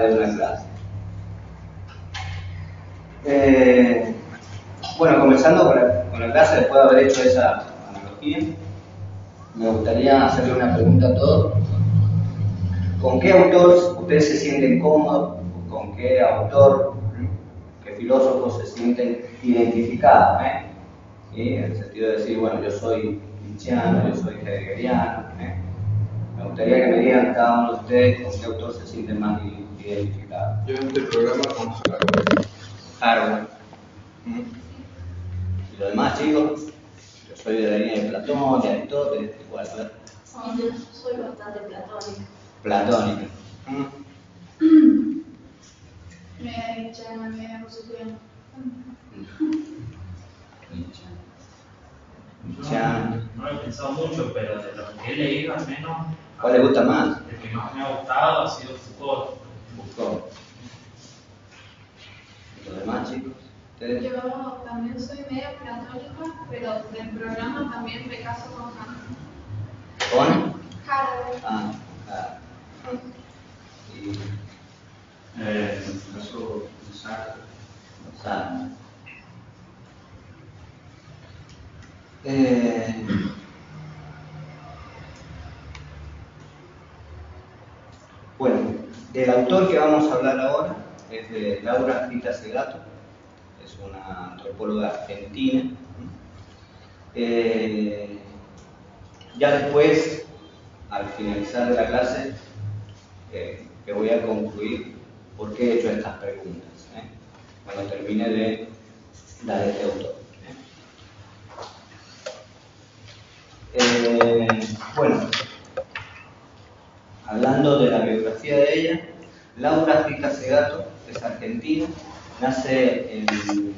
de una clase. Bueno, comenzando con la clase, después de haber hecho esa analogía, me gustaría hacerle una pregunta a todos. ¿Con qué autor ustedes se sienten cómodos? ¿Con qué autor, qué filósofos se sienten identificados? ¿Sí? En el sentido de decir, bueno, yo soy nietzscheano, yo soy heideggeriano. Me gustaría que me digan cada uno de ustedes con qué autor se sienten más identificados. Yo en este programa con Harvard. ¿Y los demás chicos? Yo soy de la línea de Platón, de Aristóteles, igual, ¿verdad? Yo soy bastante platónica. Platónica. Me rusiano. No lo he pensado mucho, pero de lo que he leído al menos. ¿Cuál le gusta más? El que más me ha gustado ha sido Foucault. Foucault. ¿Y los demás chicos? ¿Ustedes? Yo también soy medio platónica, pero del programa también me caso con Hannah. ¿Con? Haraway. Ah, claro. Y en el caso de Sartre. Sartre. Bueno, del autor que vamos a hablar ahora es de Laura Rita Segato, es una antropóloga argentina. Ya después, al finalizar de la clase, que voy a concluir por qué he hecho estas preguntas, cuando termine de dar este autor. Bueno, hablando de la biografía de ella, Laura Rita Segato es argentina, nace en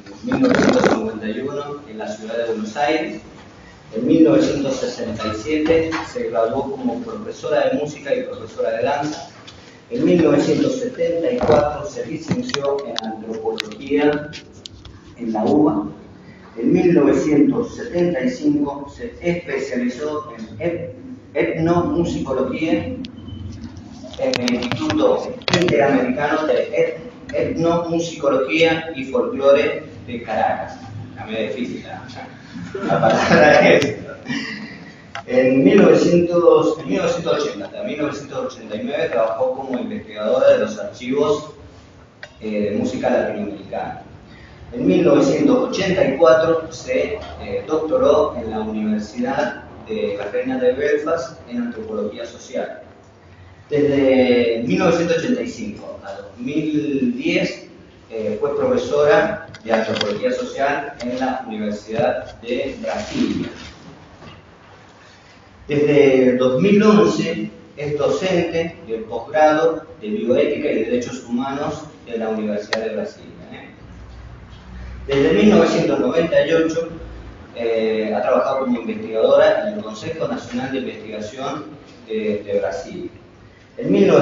1951 en la ciudad de Buenos Aires. En 1967 se graduó como profesora de música y profesora de danza. En 1974 se licenció en antropología en la UBA. En 1975 se especializó en etnomusicología en el Instituto Interamericano de Etnomusicología y Folclore de Caracas. La media difícil la palabra es. En 1980 hasta 1989 trabajó como investigadora de los archivos de música latinoamericana. En 1984 se doctoró en la Universidad de la Reina de Belfast en antropología social. Desde 1985 a 2010 fue profesora de antropología social en la Universidad de Brasilia. Desde 2011 es docente del posgrado de bioética y derechos humanos de la Universidad de Brasilia. Desde 1998 ha trabajado como investigadora en el Consejo Nacional de Investigación de Brasil. En el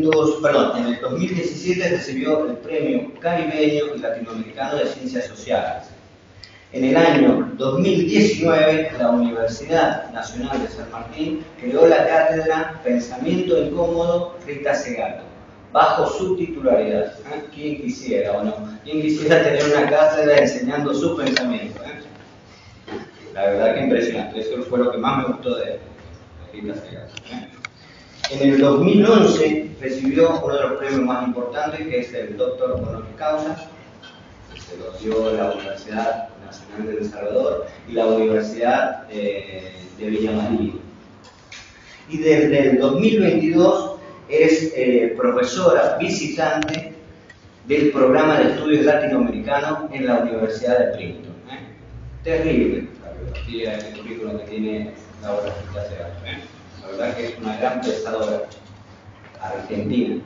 2017 recibió el Premio Caribeño y Latinoamericano de Ciencias Sociales. En el año 2019, la Universidad Nacional de San Martín creó la cátedra Pensamiento Incómodo Rita Segato, bajo su titularidad. ¿Quién quisiera o no? ¿Quién quisiera tener una cátedra enseñando su pensamiento? La verdad que impresionante, eso fue lo que más me gustó de Rita Segato. En el 2011 recibió uno de los premios más importantes, que es el Doctor Honoris Causa, que se lo dio la Universidad Nacional de El Salvador y la Universidad de Villa María. Y desde el 2022 es profesora visitante del programa de estudios latinoamericanos en la Universidad de Princeton. Terrible la biografía, el currículum que tiene Laura Rita Segato. La verdad que es una gran pensadora argentina.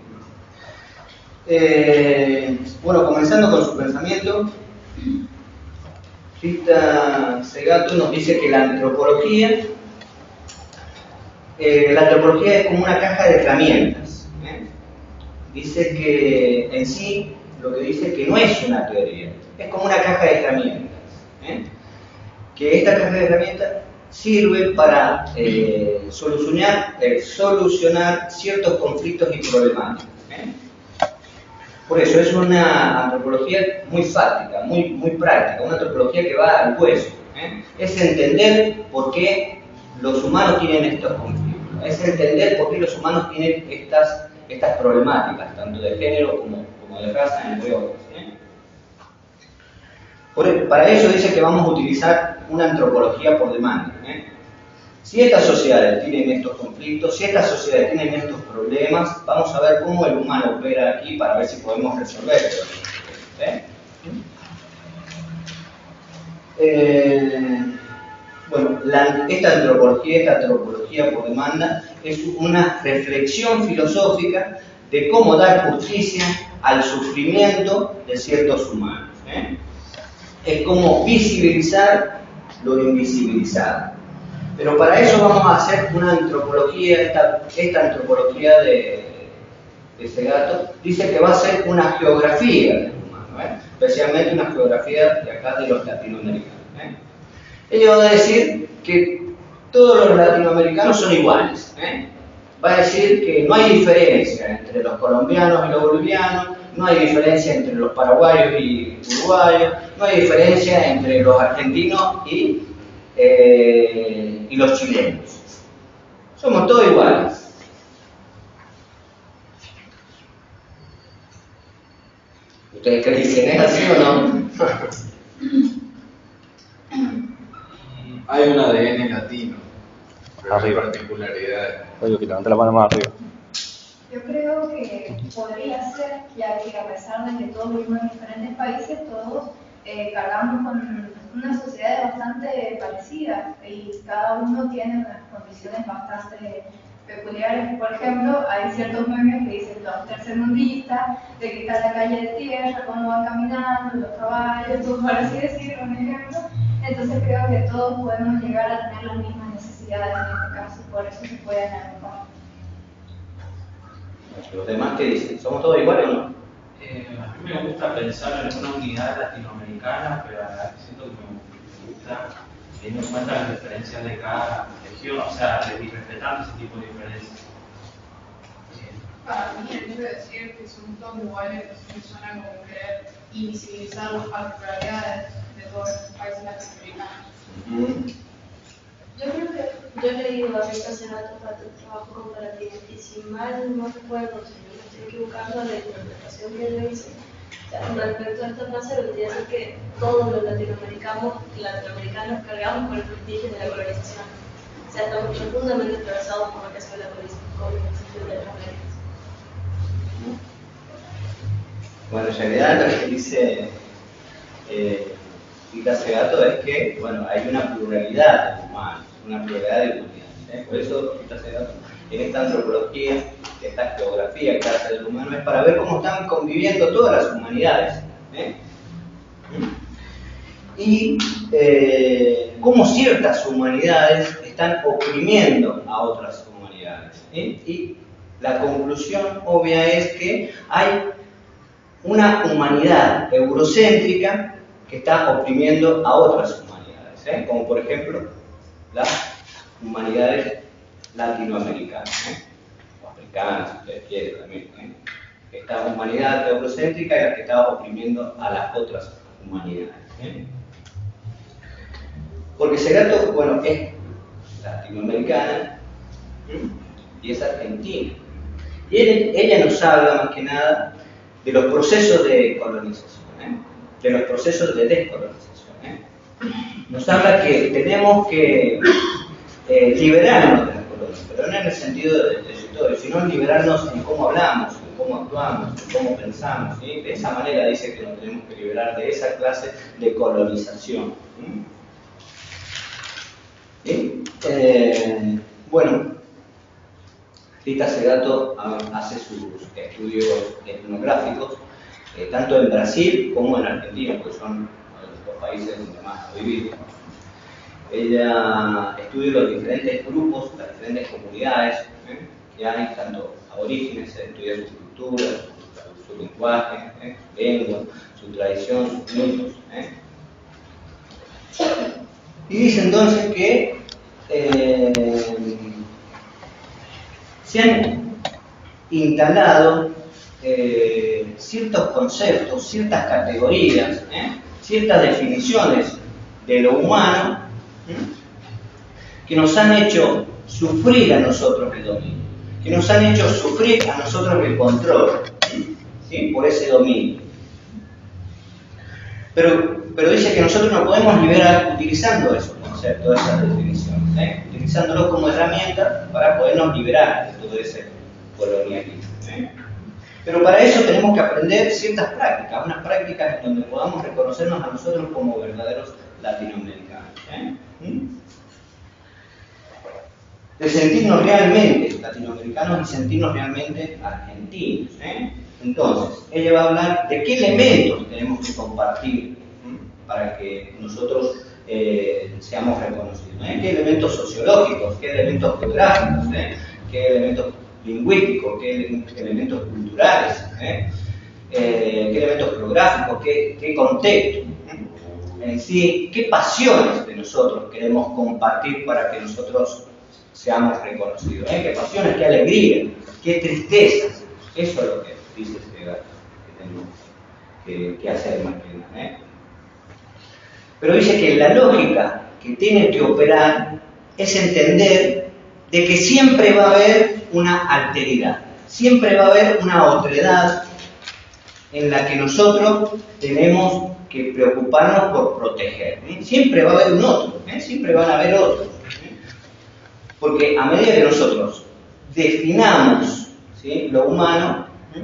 Bueno, comenzando con su pensamiento, Rita Segato nos dice que la antropología es como una caja de herramientas. Dice que en sí, lo que dice es que no es una teoría, es como una caja de herramientas. Que esta caja de herramientas sirve para solucionar ciertos conflictos y problemáticas. Por eso es una antropología muy fáctica, muy práctica, una antropología que va al hueso. Es entender por qué los humanos tienen estos conflictos, es entender por qué los humanos tienen estas problemáticas, tanto de género como de raza, entre otras. Para eso dice que vamos a utilizar una antropología por demanda. Si estas sociedades tienen estos conflictos, si estas sociedades tienen estos problemas, vamos a ver cómo el humano opera aquí para ver si podemos resolverlo. Bueno, esta antropología por demanda es una reflexión filosófica de cómo dar justicia al sufrimiento de ciertos humanos. Es como visibilizar lo invisibilizado. Pero para eso vamos a hacer una antropología, esta antropología de Segato dice que va a ser una geografía del humano, especialmente una geografía de acá de los latinoamericanos. Ella va a decir que todos los latinoamericanos son iguales. Va a decir que no hay diferencia entre los colombianos y los bolivianos, no hay diferencia entre los paraguayos y uruguayos, no hay diferencia entre los argentinos y los chilenos. Somos todos iguales. ¿Ustedes creen que es así o no? Hay un ADN latino, pero hay Arriba. particularidades. Oye, que levante la mano más arriba. Yo creo que podría ser, ya que a pesar de que todos vivimos en diferentes países, todos cargamos con unas sociedades bastante parecidas y cada uno tiene unas condiciones bastante peculiares. Por ejemplo, hay ciertos memes que dicen los tercermundistas, de que está la calle de tierra, cómo van caminando, los caballos, todo, por así decirlo, un ejemplo. Entonces creo que todos podemos llegar a tener las mismas necesidades en este caso, por eso se pueden agrupar. Los demás, ¿qué dicen? ¿Somos todos iguales o no? A mí me gusta pensar en una unidad latinoamericana, pero a la vez siento que me gusta teniendo en cuenta las diferencias de cada región, o sea, y respetando ese tipo de diferencias. Para mí, el hecho de decir que somos todos iguales me suena como querer invisibilizar las particularidades de todos los países latinoamericanos. Yo creo que yo he leído a Rita Segato para tu trabajo comparativo y si mal no recuerdo, si no me estoy equivocando, la interpretación que yo hice, o sea, con respecto a esta frase, vendría a decir que todos los latinoamericanos cargamos con el prestigio de la colonización. O sea, estamos profundamente atravesados por lo que es la colonización de las Américas. Bueno, en realidad lo que dice Rita Segato es que, bueno, hay una pluralidad de humanos, una pluralidad de humanidades. Por eso Rita Segato, en esta antropología, esta geografía que hace del humano, es para ver cómo están conviviendo todas las humanidades. Y cómo ciertas humanidades están oprimiendo a otras humanidades. Y la conclusión obvia es que hay una humanidad eurocéntrica que está oprimiendo a otras humanidades, como por ejemplo las humanidades latinoamericanas, o africanas, si ustedes quieren también. Esta humanidad eurocéntrica es la que está oprimiendo a las otras humanidades. Porque Segato, bueno, es latinoamericana y es argentina. Y ella nos habla más que nada de los procesos de colonización, de los procesos de descolonización. Nos habla que tenemos que liberarnos de las colonias, pero no en el sentido del territorio, sino liberarnos en cómo hablamos, en cómo actuamos, en cómo pensamos. De esa manera dice que nos tenemos que liberar de esa clase de colonización. Bueno, Rita Segato hace sus estudios etnográficos tanto en Brasil como en Argentina, que son los países donde más ha vivido. Ella estudia los diferentes grupos, las diferentes comunidades que hay, tanto aborígenes, estudia su cultura, su lenguaje, su lengua, su tradición, sus mitos. Y dice entonces que se han instalado ciertos conceptos, ciertas categorías, ciertas definiciones de lo humano, que nos han hecho sufrir a nosotros el dominio, que nos han hecho sufrir a nosotros el control, ¿sí? Por ese dominio. Pero dice que nosotros nos podemos liberar utilizando esos conceptos, esas definiciones, utilizándolos como herramienta para podernos liberar de todo ese colonialismo. Pero para eso tenemos que aprender ciertas prácticas, unas prácticas en donde podamos reconocernos a nosotros como verdaderos latinoamericanos. De sentirnos realmente latinoamericanos y sentirnos realmente argentinos. Entonces, ella va a hablar de qué elementos tenemos que compartir para que nosotros seamos reconocidos. ¿Qué elementos sociológicos, qué elementos geográficos, qué elementos lingüísticos, qué elementos culturales, qué elementos geográficos, qué contexto. En sí, qué pasiones de nosotros queremos compartir para que nosotros seamos reconocidos. Qué pasiones, qué alegría, qué tristezas. Eso es lo que dice este gato que tenemos que hacer más que nada. Pero dice que la lógica que tiene que operar es entender de que siempre va a haber una alteridad, siempre va a haber una otredad en la que nosotros tenemos que preocuparnos por proteger. Siempre va a haber un otro, siempre van a haber otros. Porque a medida que nosotros definamos, ¿sí?, lo humano,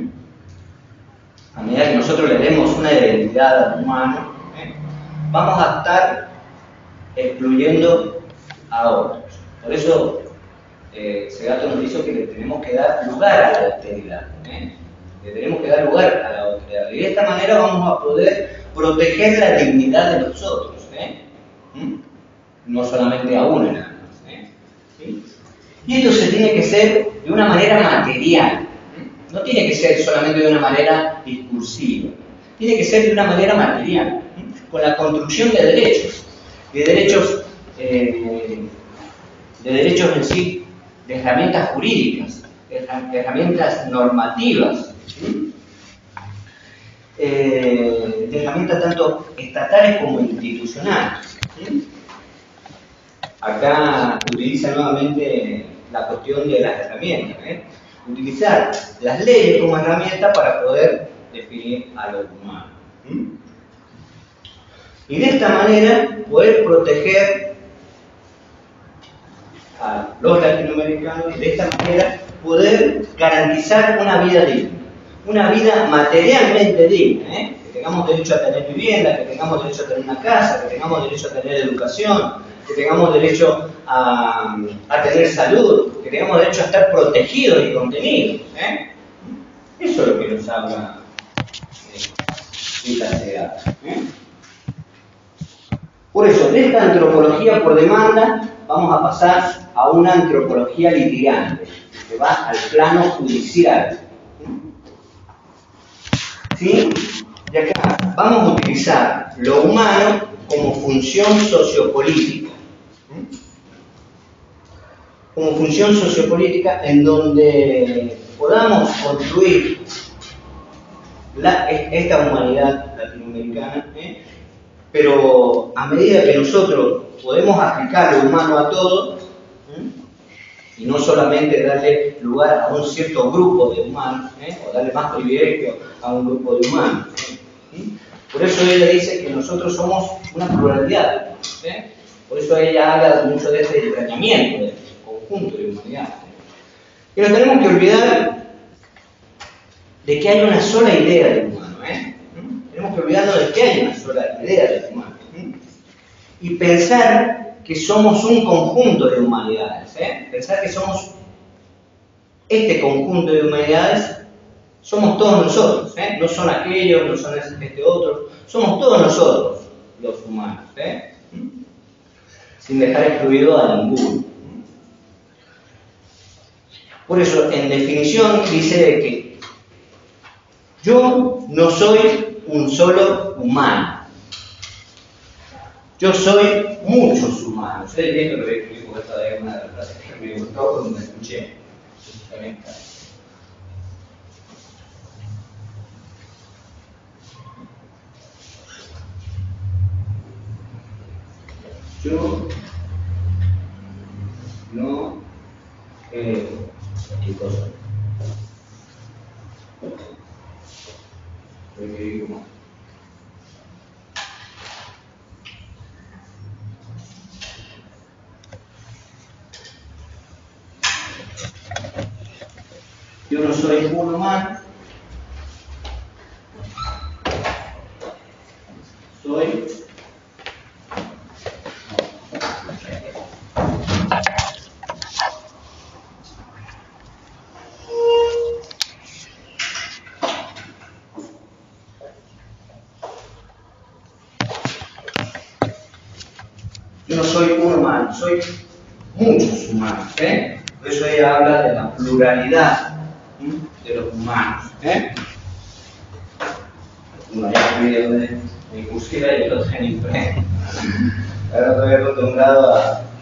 a medida que nosotros le demos una identidad al humano, vamos a estar excluyendo a otros. Por eso Segato nos dice que le tenemos que dar lugar a la alteridad. Le tenemos que dar lugar a la alteridad. Y de esta manera vamos a poder proteger la dignidad de los otros. No solamente a uno nada más. ¿Sí? Y esto se tiene que hacer de una manera material. No tiene que ser solamente de una manera discursiva. Tiene que ser de una manera material. Con la construcción de derechos en sí, de herramientas jurídicas, de herramientas normativas, de herramientas tanto estatales como institucionales. Acá utiliza nuevamente la cuestión de las herramientas. Utilizar las leyes como herramienta para poder definir a lo humano. Y de esta manera poder proteger a los latinoamericanos y de esta manera poder garantizar una vida digna, una vida materialmente digna, que tengamos derecho a tener vivienda, que tengamos derecho a tener una casa, que tengamos derecho a tener educación, que tengamos derecho a tener salud, que tengamos derecho a estar protegidos y contenidos. Eso es lo que nos habla esta Segato. Por eso, de esta antropología por demanda, vamos a pasar a una antropología litigante, que va al plano judicial. ¿Sí? Y acá vamos a utilizar lo humano como función sociopolítica. Como función sociopolítica en donde podamos construir esta humanidad latinoamericana, pero a medida que nosotros podemos aplicar lo humano a todo, y no solamente darle lugar a un cierto grupo de humanos, o darle más privilegio a un grupo de humanos. Por eso ella dice que nosotros somos una pluralidad. Por eso ella habla mucho de este entrañamiento del conjunto de humanidad. Y no tenemos que olvidar de que hay una sola idea del humano. Tenemos que olvidarnos de que hay una sola idea del humano. Y pensar que somos un conjunto de humanidades. Pensar que somos este conjunto de humanidades, somos todos nosotros. No son aquellos, no son otros, somos todos nosotros los humanos. Sin dejar excluido a ninguno. Por eso, en definición, dice que yo no soy un solo humano. Yo soy muchos humanos. Esto lo voy a escribir porque esta es una de las frases que me gustó cuando me escuché. Yo no ¿qué cosa? Yo no soy un humano, soy yo no soy un humano, soy muchos humanos, Por eso ella habla de la pluralidad de los humanos, Uno ya video de cursiva y otro en imprenta. Ahora estoy acostumbrado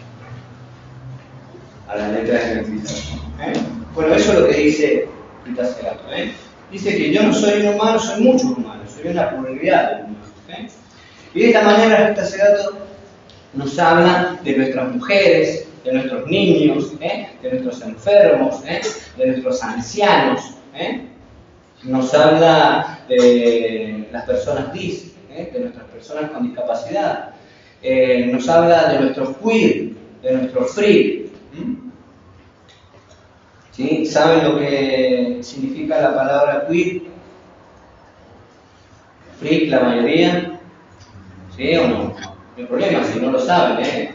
a las letras de identificación. Bueno, eso es lo que dice Rita Segato. Dice que yo no soy un humano, soy muchos humanos, soy una pluralidad de humanos. Y de esta manera Rita Segato nos habla de nuestras mujeres, de nuestros niños, de nuestros enfermos, de nuestros ancianos. Nos habla de las personas DIS, de nuestras personas con discapacidad. Nos habla de nuestros queer, de nuestros free. ¿Sí? ¿Saben lo que significa la palabra queer? Freak, la mayoría. ¿Sí o no? No hay problema si no lo saben,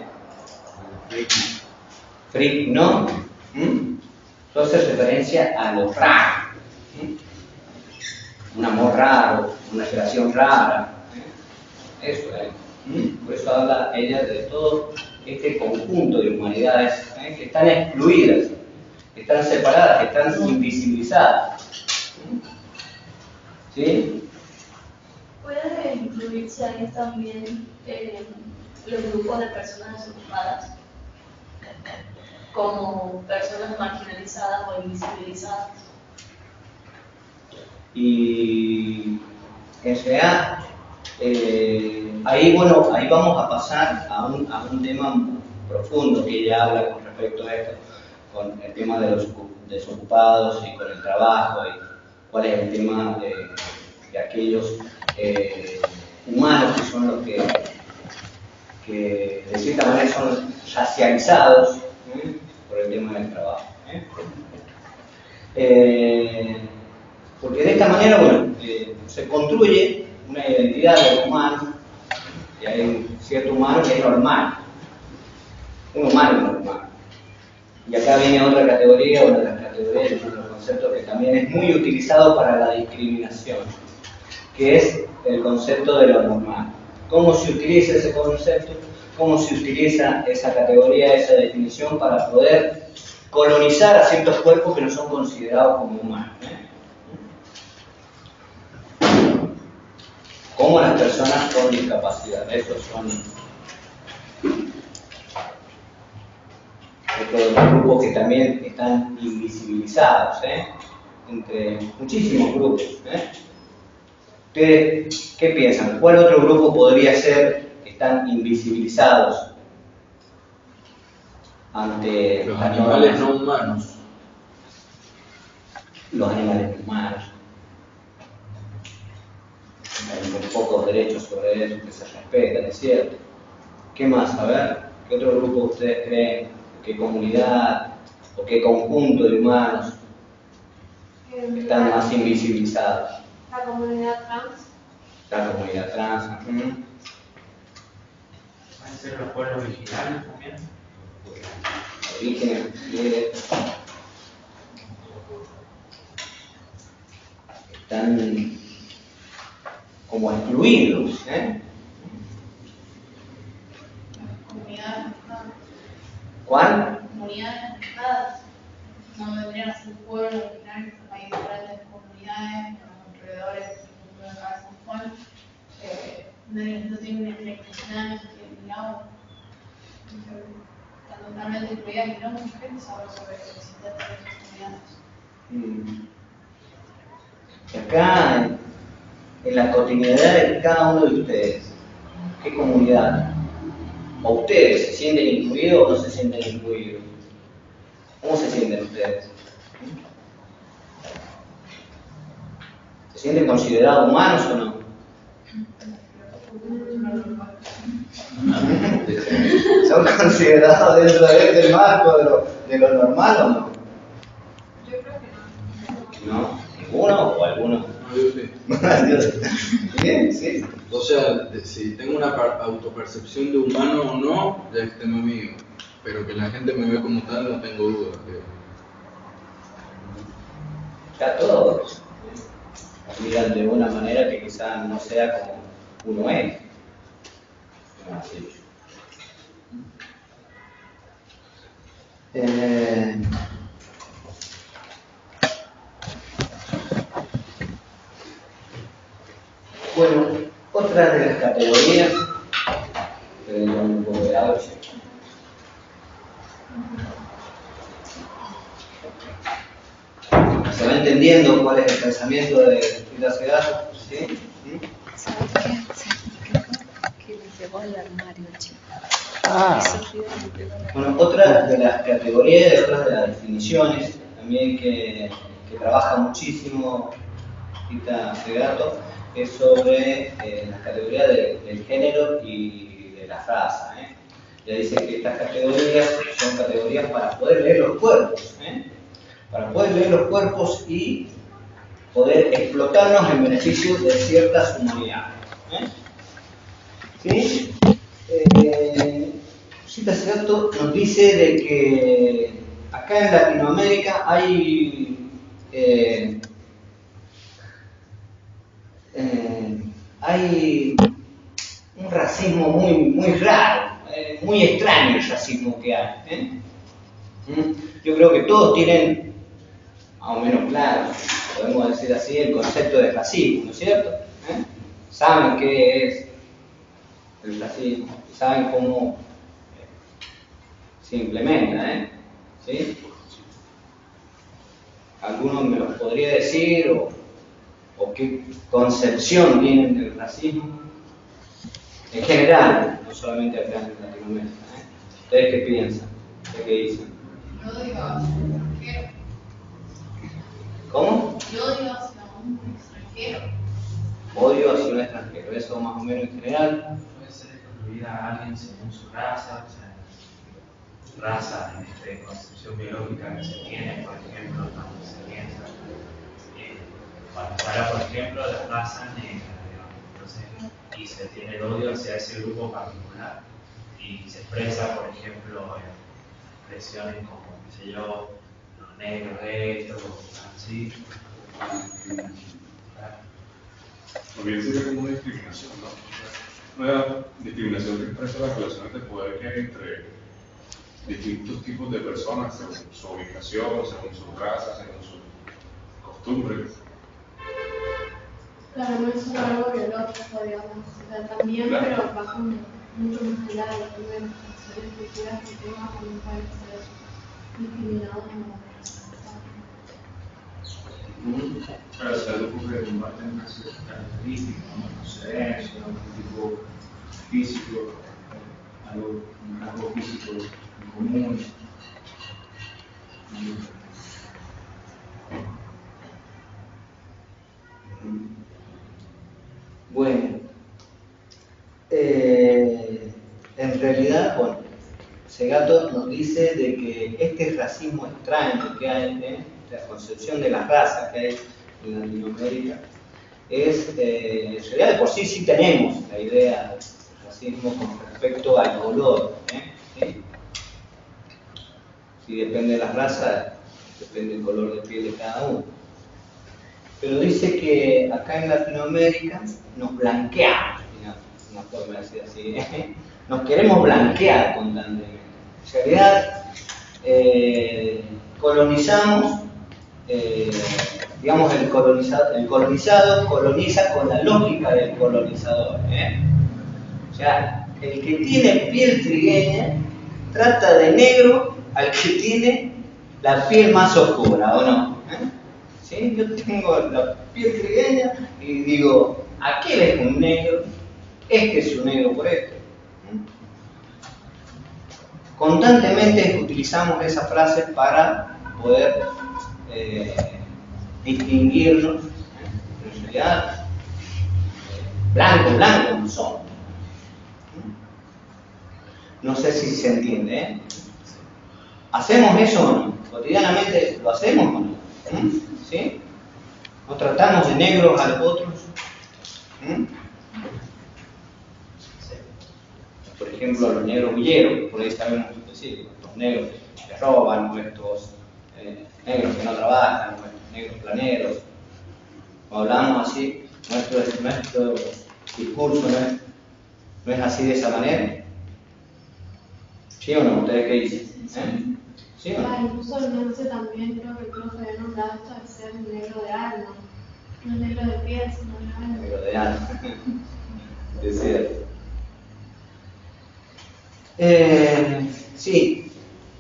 Freak, ¿no? Eso hace referencia a lo raro. Un amor raro, una relación rara. Eso es. Por eso habla ella de todo este conjunto de humanidades que están excluidas, que están separadas, que están invisibilizadas. ¿Sí? ¿Puede incluirse ahí también los grupos de personas desocupadas como personas marginalizadas o invisibilizadas? Y en realidad, ahí vamos a pasar a un tema profundo que ella habla con respecto a esto, con el tema de los desocupados y con el trabajo, y cuál es el tema de aquellos humanos que son los que de cierta manera son racializados por el tema del trabajo. Porque de esta manera, se construye una identidad del humano, y hay un cierto humano que es normal, un humano normal. Y acá viene otra categoría, una de las categorías, otro concepto que también es muy utilizado para la discriminación, que es el concepto de lo normal. ¿Cómo se utiliza ese concepto? ¿Cómo se utiliza esa categoría, esa definición para poder colonizar a ciertos cuerpos que no son considerados como humanos? Como las personas con discapacidad. Esos son otros grupos que también están invisibilizados, entre muchísimos grupos. ¿Ustedes qué piensan? ¿Cuál otro grupo podría ser que están invisibilizados ante los animales no humanos? Los animales no humanos. Hay muy pocos derechos sobre eso que se respetan, es cierto. ¿Qué más? A ver, ¿qué otro grupo ustedes creen? ¿Qué comunidad o qué conjunto de humanos están más invisibilizados? La comunidad trans. La comunidad trans. ¿Pueden ser los pueblos originarios también? Orígenes, están como excluidos. Comunidades mezcladas. ¿Cuál? Comunidades mezcladas. No vendrían a ser pueblos originarios, hay diferentes comunidades, los alrededores de cada San Juan. No tienen electricidad, no tienen agua. Están totalmente incluidas y no mucha gente sabe sobre la existencia de esas comunidades. Acá, en la cotidianidad de cada uno de ustedes, ¿qué comunidad ¿O ustedes se sienten incluidos o no se sienten incluidos? ¿Cómo se sienten ustedes? ¿Se sienten considerados humanos o no? ¿Son considerados dentro de este marco de lo normal o no? Yo creo que no. ¿No? ¿Ninguno o alguno? No, yo sí. Bien, sí. O sea, si tengo una autopercepción de humano o no, ya es tema mío. Pero que la gente me ve como tal, no tengo dudas. Ya todos miran de una manera que quizás no sea como uno es. Así. Bueno, otra de las categorías, un poco de agua. ¿Se va entendiendo cuál es el pensamiento de Frida Segato? ¿Sí? ¿Sabes qué? Que le llevó al armario, chico. Bueno, otra de las categorías y otras de las definiciones también que trabaja muchísimo Frida Segato es sobre las categorías del género y de la raza. Ya dice que estas categorías son categorías para poder leer los cuerpos. Para poder leer los cuerpos y poder explotarnos en beneficio de ciertas humanidades. ¿Sí? Frida Segato nos dice de que acá en Latinoamérica hay un racismo muy raro, muy extraño el racismo que hay. Yo creo que todos tienen más o menos claro, podemos decir así, el concepto de racismo, ¿no es cierto? Saben qué es el racismo, saben cómo se implementa, ¿sí? ¿Alguno me lo podría decir o qué concepción tienen del racismo? En general, no solamente acá en Latinoamérica. ¿Ustedes qué piensan? ¿Qué dicen? Yo digo hacia un extranjero. ¿Cómo? Yo digo hacia un extranjero. Odio hacia un extranjero, eso más o menos en general. Puede ser excluir a alguien según su raza, o sea, su raza en esta concepción biológica que se tiene, por ejemplo, cuando se piensa. Cuando se habla, por ejemplo, de la raza negra, entonces, y se tiene el odio hacia ese grupo particular, y se expresa, por ejemplo, en expresiones como, qué sé yo, los negros esto, así. También sería como una discriminación, ¿no? Una discriminación que expresa las relaciones de poder que hay entre distintos tipos de personas según su ubicación, según su raza, según sus costumbres. Claro, no es solo algo biológico, digamos, o sea, también, Claro. pero va como mucho más allá de las cuestiones culturales que tenga también puede ser discriminado como Para ser algo que comparten unas ciertas características, una procedencia, un tipo físico, un rasgo físico en común. Bueno, en realidad, bueno, Segato nos dice de que este racismo extraño que hay, la concepción de la raza que hay en Latinoamérica, es, en realidad de por sí tenemos la idea del racismo con respecto al color. ¿Sí? Si depende de la raza, depende del color de piel de cada uno. Pero dice que acá en Latinoamérica nos blanqueamos, una forma de decir así, nos queremos blanquear constantemente. En realidad, colonizamos, digamos, el colonizado coloniza con la lógica del colonizador. O sea, el que tiene piel trigueña trata de negro al que tiene la piel más oscura, ¿o no? ¿Sí? Yo tengo la piel trigueña y digo, aquel es un negro, este es un negro por esto. constantemente utilizamos esa frase para poder distinguirnos, en realidad, blanco no somos. No sé si se entiende, ¿Hacemos eso o no? ¿Cotidianamente lo hacemos o no? ¿Sí? ¿No tratamos de negros a los otros? Por ejemplo, los negros villeros, por ahí sabemos decir, los negros que roban, nuestros negros que no trabajan, nuestros negros planeros. O hablamos así, nuestro discurso no es así de esa manera. ¿Sí o no? ¿Ustedes qué dicen? ¿Sí o no? Incluso no sé, también creo que el profe había nombrado esto de ser negro de alma, no negro de piel, sino de alma. Negro de alma. Es cierto. Sí.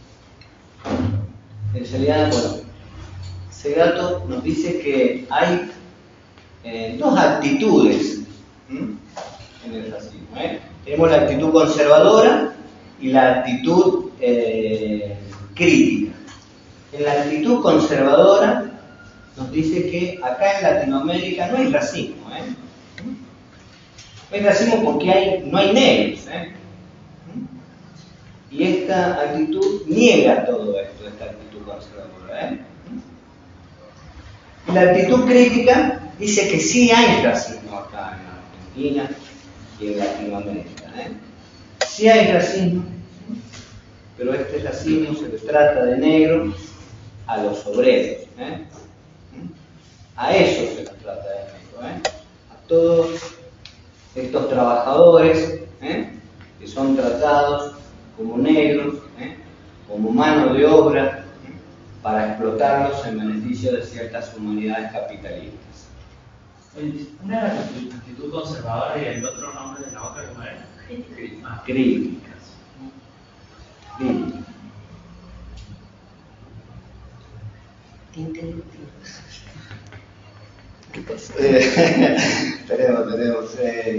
En realidad, bueno, Segato nos dice que hay dos actitudes en el racismo. Tenemos la actitud conservadora y la actitud crítica. En la actitud conservadora nos dice que acá en Latinoamérica no hay racismo. No hay racismo porque no hay negros. Y esta actitud niega todo esto, esta actitud conservadora. Y la actitud crítica dice que sí hay racismo acá en Argentina y en Latinoamérica. Sí hay racismo, pero este racismo se le trata de negro a los obreros. A eso se les trata de negro. A todos estos trabajadores que son tratados como negros, como mano de obra, para explotarlos en beneficio de ciertas humanidades capitalistas. Una era la actitud conservadora y el otro nombre de la otra, ¿cómo era? Críticas. ¿Qué pasó? Tenemos.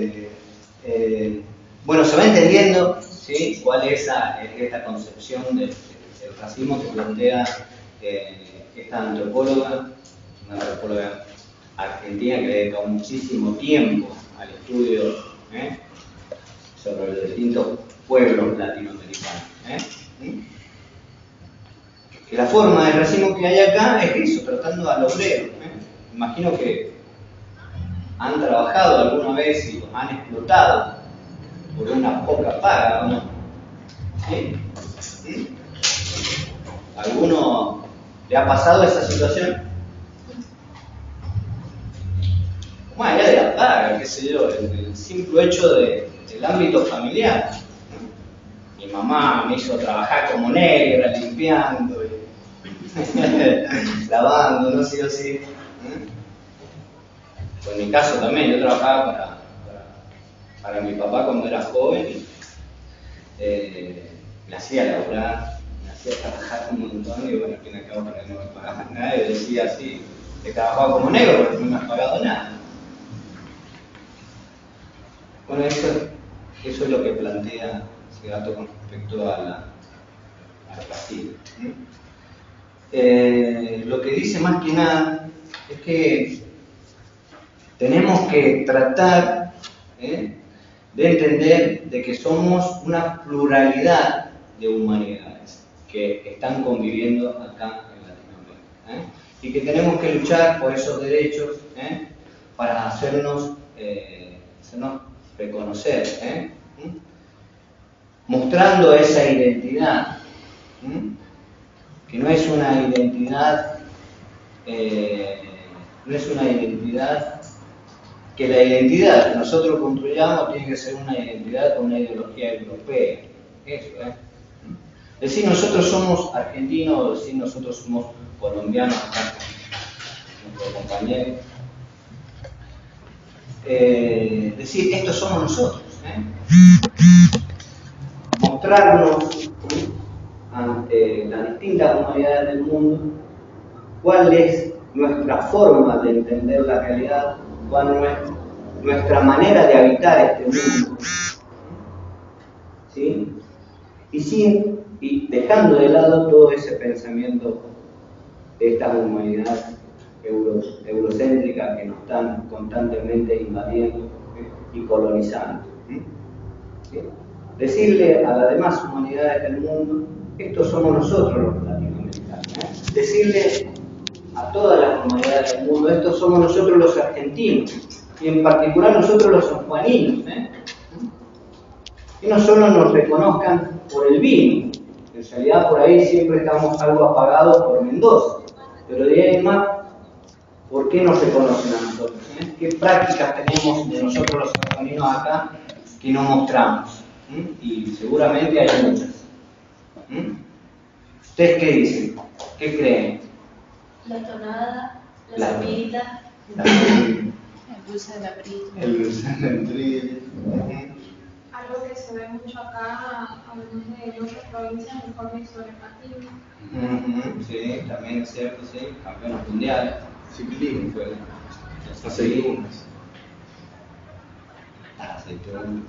Bueno, se va entendiendo, ¿sí?, cuál es esta concepción del racismo que plantea esta antropóloga, una antropóloga argentina que dedicó muchísimo tiempo al estudio sobre los distintos pueblos latinoamericanos. Que la forma de racismo que hay acá es eso, tratando al obrero. Imagino que han trabajado alguna vez y los han explotado por una poca paga, ¿no? ¿Sí? ¿Alguno le ha pasado esa situación? Más allá de la paga, qué sé yo, el simple hecho del ámbito familiar. Mi mamá me hizo trabajar como negra, limpiando, lavando, no sé, así. Pues en mi caso también, yo trabajaba para mi papá cuando era joven y me hacía laburar, me hacía trabajar un montón y bueno, al fin y al cabo para que no me pagaban nada y decía así, que trabajaba como negro porque no me has pagado nada. Bueno, eso es lo que plantea Segato con respecto al racismo. Lo que dice más que nada es que tenemos que tratar de entender de que somos una pluralidad de humanidades que están conviviendo acá en Latinoamérica y que tenemos que luchar por esos derechos para hacernos reconocer, mostrando esa identidad, que no es una identidad, que la identidad que nosotros construyamos tiene que ser una identidad con una ideología europea. Eso, Es decir, nosotros somos argentinos, decir, nosotros somos colombianos, acá, nuestro compañero. Decir, estos somos nosotros. Mostrarnos ante las distintas humanidades del mundo cuál es nuestra forma de entender la realidad, cuál es nuestra manera de habitar este mundo. ¿Sí? Y sin Y dejando de lado todo ese pensamiento de esta humanidad eurocéntrica que nos están constantemente invadiendo y colonizando. ¿Sí? Decirle a las demás humanidades del mundo, estos somos nosotros los latinoamericanos. Decirle a todas las humanidades del mundo, estos somos nosotros los argentinos, y en particular nosotros los sanjuaninos. Y no solo nos reconozcan por el vino, en realidad por ahí siempre estamos algo apagados por Mendoza, pero de ahí en más, ¿por qué nos reconocen a nosotros? ¿Qué prácticas tenemos de nosotros los sanjuaninos acá que no mostramos? Y seguramente hay muchas. ¿Ustedes qué dicen? ¿Qué creen? La tonada, la sopita. El dulce de abril. El dulce de abril. Algo que se ve mucho acá, además de otras provincias, el hockey sobre patines. Sí, también es cierto, sí. Campeones mundiales. Ciclismo, Fue. aceitunas. Aceitunas.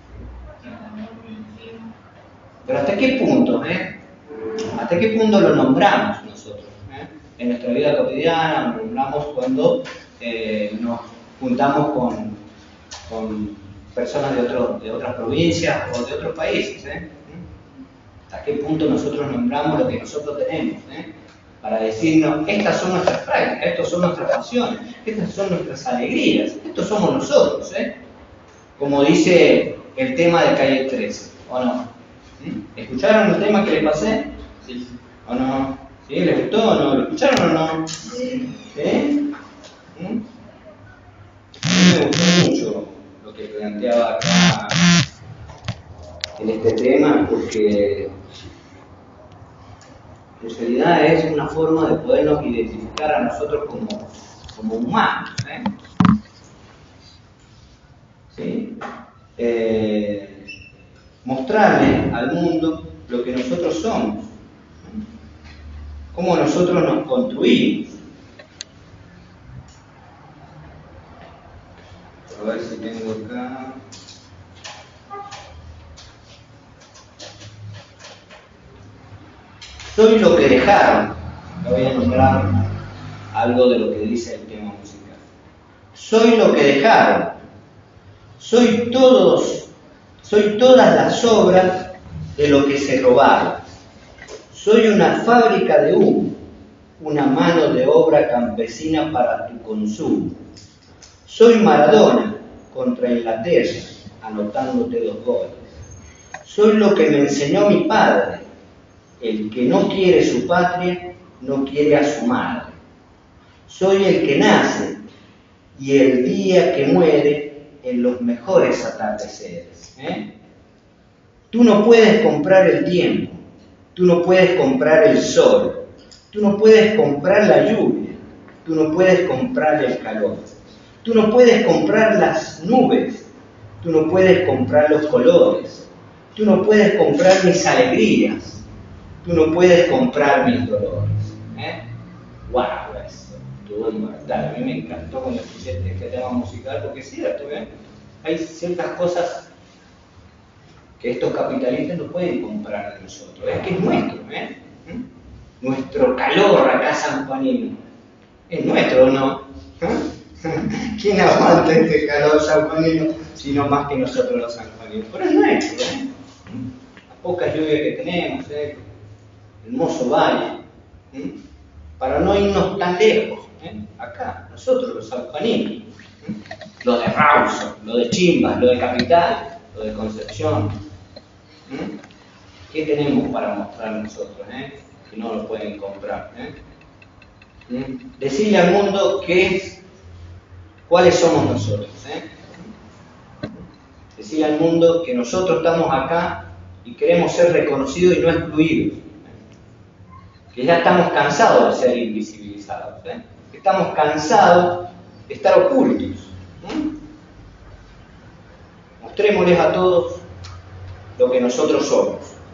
Pero ¿hasta qué punto? ¿Hasta qué punto lo nombramos nosotros? En nuestra vida cotidiana lo nombramos cuando nos juntamos con personas de otras provincias o de otros países. ¿Hasta qué punto nosotros nombramos lo que nosotros tenemos? Para decirnos, estas son nuestras prácticas, estas son nuestras pasiones, estas son nuestras alegrías, estos somos nosotros. Como dice el tema de Calle 13, ¿o no? ¿Escucharon el tema que les pasé? Sí. ¿O no? ¿Sí? ¿Les gustó o no? ¿Lo escucharon o no? Sí. ¿Sí? A mí me gustó mucho lo que planteaba acá en este tema, porque en realidad es una forma de podernos identificar a nosotros como humanos. ¿Sí? Mostrarle al mundo lo que nosotros somos, cómo nosotros nos construimos. A ver si tengo acá. Soy lo que dejaron. Acá voy a nombrar algo de lo que dice el tema musical. Soy lo que dejaron. Soy todas las obras de lo que se robaron. Soy una fábrica de humo, una mano de obra campesina para tu consumo. Soy Maradona contra Inglaterra, anotándote 2 goles. Soy lo que me enseñó mi padre. El que no quiere su patria, no quiere a su madre. Soy el que nace y el día que muere en los mejores atardeceres. Tú no puedes comprar el tiempo, tú no puedes comprar el sol, tú no puedes comprar la lluvia, tú no puedes comprar el calor, tú no puedes comprar las nubes, tú no puedes comprar los colores, tú no puedes comprar mis alegrías, tú no puedes comprar mis dolores. ¡Wow! Eso estuvo inmortal. A mí me encantó cuando escuché este tema musical, porque es cierto, hay ciertas cosas que estos capitalistas no pueden comprar de nosotros. Es que es nuestro, nuestro calor acá sanjuanino. Es nuestro, ¿o no? ¿Quién aguanta este calor sanjuanino sino más que nosotros los sanjuaninos? Pero es nuestro, Las pocas lluvias que tenemos, hermoso valle, para no irnos tan lejos, acá, nosotros los sanjuaninos, lo de Rawson, lo de Chimbas, lo de Capital, lo de Concepción. ¿Qué tenemos para mostrar nosotros? Que no lo pueden comprar. Decirle al mundo cuáles somos nosotros. Decirle al mundo que nosotros estamos acá y queremos ser reconocidos y no excluidos. Que ya estamos cansados de ser invisibilizados. Que estamos cansados de estar ocultos. Mostrémosles a todos lo que nosotros somos.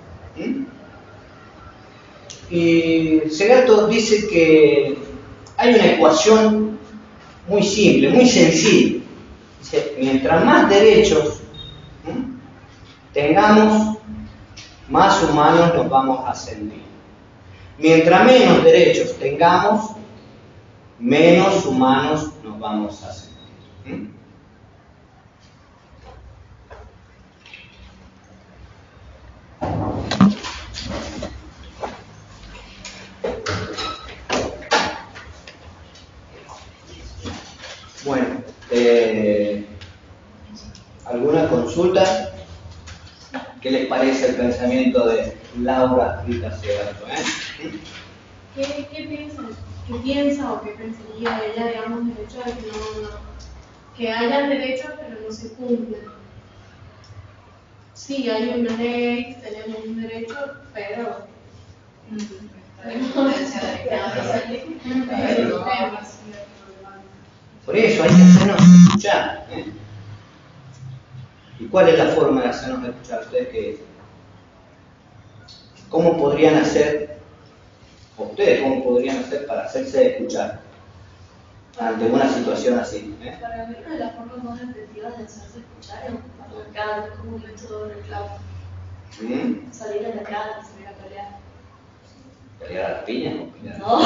Y Segato dice que hay una ecuación muy simple, muy sencilla. Dice, mientras más derechos tengamos, más humanos nos vamos a sentir. Mientras menos derechos tengamos, menos humanos nos vamos a sentir. Bueno, ¿alguna consulta? ¿Qué les parece el pensamiento de Laura Rita Segato? ¿Qué piensa o qué pensaría ella, digamos, del hecho de que que hayan derechos pero no se cumplen? Sí, hay una ley, tenemos un derecho, pero por eso hay que hacernos escuchar. ¿Y cuál es la forma de hacernos escuchar? ¿Ustedes qué dicen? ¿Cómo podrían hacer, ustedes cómo podrían hacer para hacerse escuchar ante una situación así? Para mí una de las formas más efectivas de hacerse escuchar es marcar como un método de reclamo. Salir a la calle, salir a pelear. ¿Pelear a las piñas o pelear? No.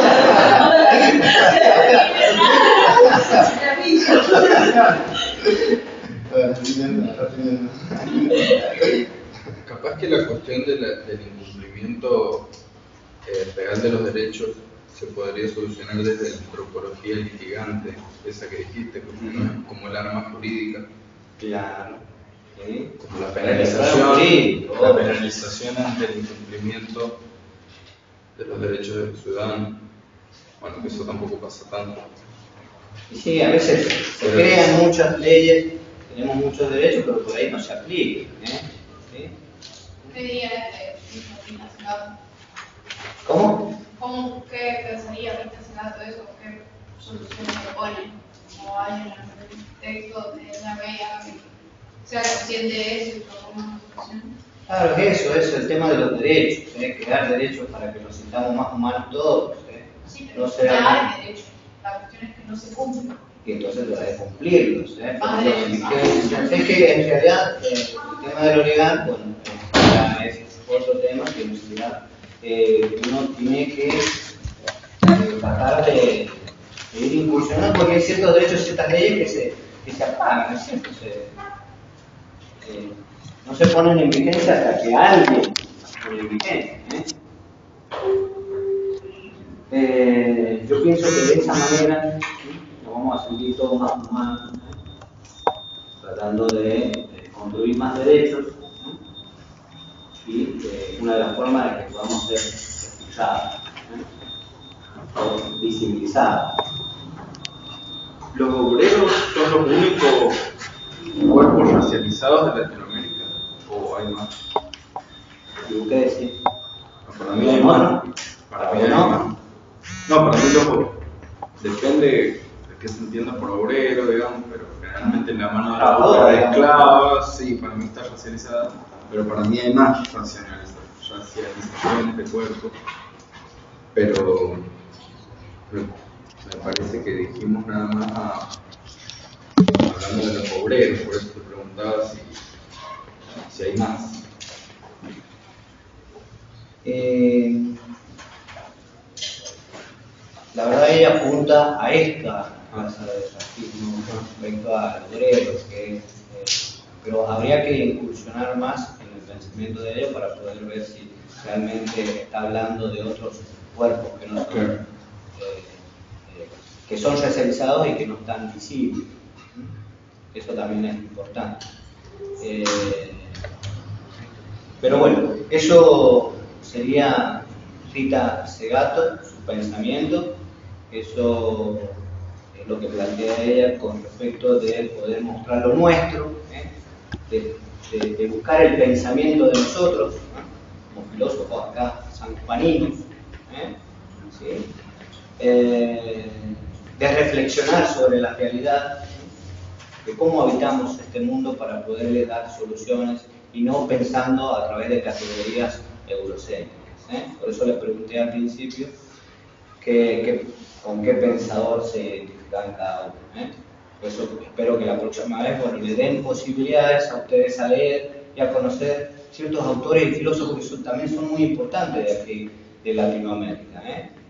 Capaz que la cuestión del incumplimiento real de los derechos se podría solucionar desde la antropología litigante, esa que dijiste, como el arma jurídica. Claro. ¿Sí? Como la penalización ante el incumplimiento de los derechos del ciudadano. Bueno, que eso tampoco pasa tanto. Y sí, a veces se crean muchas leyes, tenemos muchos derechos, pero por ahí no se aplican. ¿Sí? ¿Qué diría Rita Segato? ¿Cómo? ¿Qué pensaría Rita Segato de eso? ¿Qué soluciones propone? ¿O hay en el texto de la vea que sea consciente de eso y proponga una solución? Claro, eso es el tema de los derechos, crear derechos para que nos sintamos más humanos todos. Sí, no pero sea ya hay derechos. La cuestión es que no se cumplen. Y entonces lo de cumplirlos. Es que en realidad el tema de lo legal, bueno, ya es otro tema que en realidad uno tiene que tratar de ir incursionando, porque hay ciertos derechos, ciertas leyes que se apagan, ¿no es cierto? No se ponen en vigencia hasta que alguien pone en vigencia. Yo pienso que de esa manera nos vamos a sentir todos más humanos, tratando de construir más derechos, y una de las formas de que podamos ser escuchados o visibilizados. ¿Los obreros son los únicos cuerpos racializados de Latinoamérica? ¿O hay más? ¿Y qué decís? Para mí hay más. Para mí hay más. No, para mí depende de qué se entienda por obrero, digamos, pero generalmente la mano de obra de esclavos, sí, para mí está racializada, pero para mí hay más racializaciones de cuerpo. Pero me parece que dijimos nada más hablando de los obreros, por eso te preguntaba si hay más. La verdad ella apunta a esta tasa de racismo respecto al obrero, pero habría que incursionar más en el pensamiento de ella para poder ver si realmente está hablando de otros cuerpos que no son, que son racializados y que no están visibles. Eso también es importante. Pero bueno, eso sería Rita Segato, su pensamiento. Eso es lo que plantea ella con respecto de poder mostrar lo nuestro, de buscar el pensamiento de nosotros, como filósofos acá sanjuaninos, ¿sí? De reflexionar sobre la realidad, de cómo habitamos este mundo para poderle dar soluciones y no pensando a través de categorías eurocéntricas. Por eso les pregunté al principio con qué pensador se identifican cada uno. Por eso espero que la próxima vez le den posibilidades a ustedes a leer y y a conocer ciertos autores y filósofos que también son muy importantes de aquí, de Latinoamérica,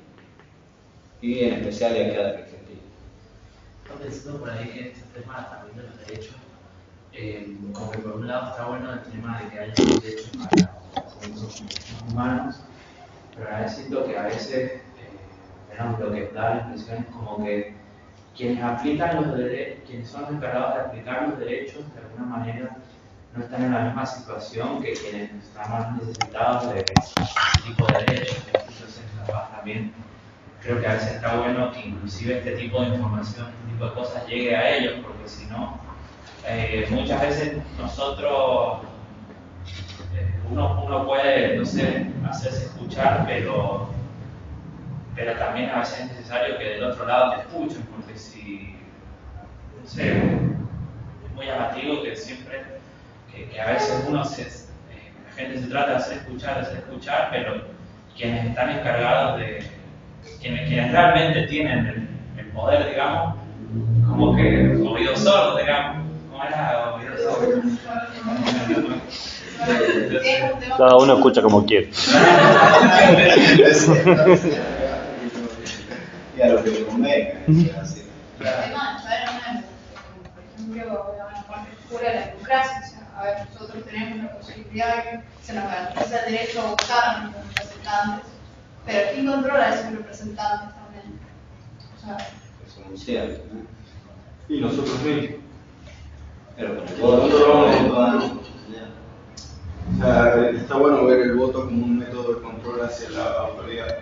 y en especial de acá de Argentina. Estoy pensando por ahí que este tema también de los derechos, como que por un lado está bueno el tema de que haya derechos para los humanos, pero a veces siento que a veces lo que da la impresión es como que quienes aplican los derechos, quienes son los encargados de aplicar los derechos, de alguna manera no están en la misma situación que quienes están más necesitados de este tipo de derechos. Entonces, capaz también creo que a veces está bueno que inclusive este tipo de información, este tipo de cosas llegue a ellos, porque si no, muchas veces nosotros, uno puede, no sé, hacerse escuchar, pero también a veces es necesario que del otro lado te escuchen, porque si, no sé, es muy llamativo que siempre, que a veces la gente se trata de hacer escuchar, pero quienes están encargados de, quienes realmente tienen el poder, digamos, como que oídos sordos, digamos, ¿cómo era? Oídos sordos. Cada uno escucha como quiere. Y a lo que le convenga. Además, por ejemplo, la parte oscura de la democracia. O sea, a ver, nosotros tenemos la posibilidad de que se nos garantiza el derecho a votar a nuestros representantes, pero ¿quién controla a esos representantes también? O sea, Eso es muy cierto, ¿no? Y nosotros mismos. Pero con el voto, O sea, está bueno ver el voto como un método de control hacia la autoridad.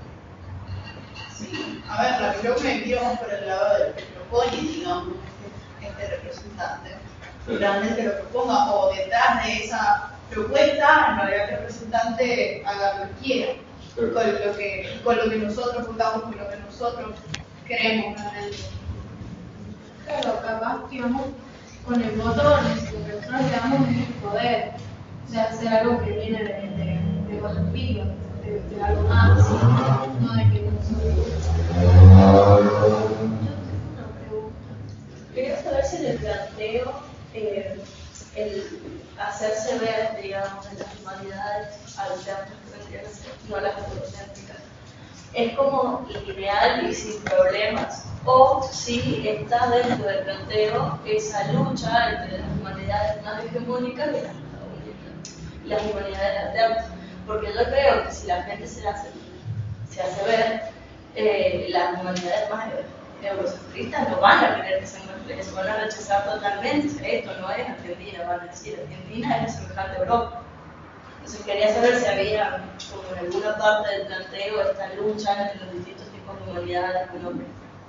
sí. A ver, la que yo me quiero más por el lado del que propone, digamos, este representante. Realmente lo proponga, o detrás de esa propuesta, en realidad el representante haga lo que quiera, con lo que nosotros votamos, con lo que nosotros queremos realmente. Claro, capaz, digamos, con el voto lo que nosotros le damos es el poder, o sea, hacer algo que viene de lo arriba, de algo más, no de que nosotros. Yo tengo una pregunta. Quería saber si en el planteo, el hacerse ver, digamos, en las humanidades alternas que vendrían a ser, no las eurocéntricas, es como lineal y sin problemas, o si está dentro del planteo esa lucha entre las humanidades más hegemónicas y las humanidades alternas. Porque yo creo que si la gente se hace ver, las humanidades más eurocentristas no van a querer que se muestre eso, van a rechazar totalmente. Esto no es Argentina, van a decir, Argentina es semejante a Europa. Entonces quería saber si había, como en alguna parte del planteo, esta lucha entre los distintos tipos de humanidades con hombres.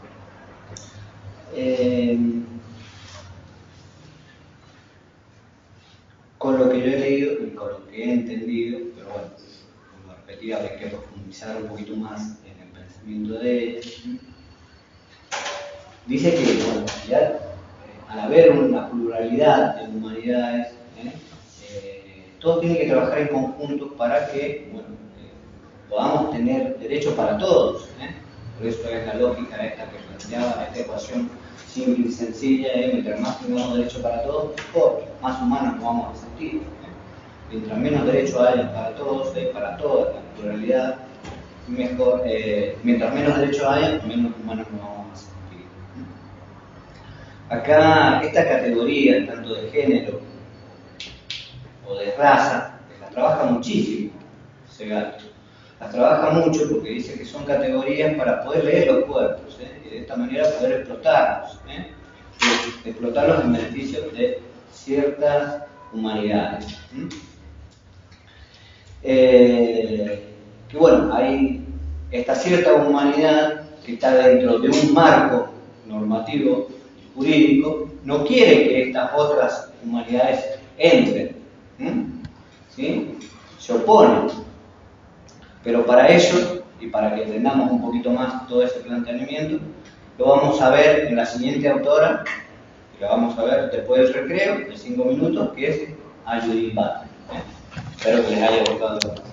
Con lo que yo he leído y con lo que he entendido, pero bueno, como repetía, hay que profundizar un poquito más en el pensamiento de ella. Dice que, bueno, ya al haber una pluralidad de humanidades, todos tienen que trabajar en conjunto para que, bueno, podamos tener derechos para todos. Por eso es la lógica esta que planteaba, esta ecuación simple y sencilla, mientras más tengamos derecho para todos, mejor, más humanos nos vamos a sentir. Mientras menos derechos haya para todos, para toda la pluralidad, mejor, mientras menos derechos haya, menos humanos nos vamos a sentir. Acá, esta categoría, tanto de género o de raza, la trabaja muchísimo Segato. Las trabaja mucho porque dice que son categorías para poder leer los cuerpos, y de esta manera poder explotarlos, explotarlos en beneficio de ciertas humanidades. Que bueno, hay esta cierta humanidad que está dentro de un marco normativo jurídico, no quiere que estas otras humanidades entren, ¿sí? Se oponen. Pero para ello, y para que entendamos un poquito más todo ese planteamiento, lo vamos a ver en la siguiente autora, que la vamos a ver después del recreo, de 5 minutos, que es Judith Butler. Espero que les haya gustado.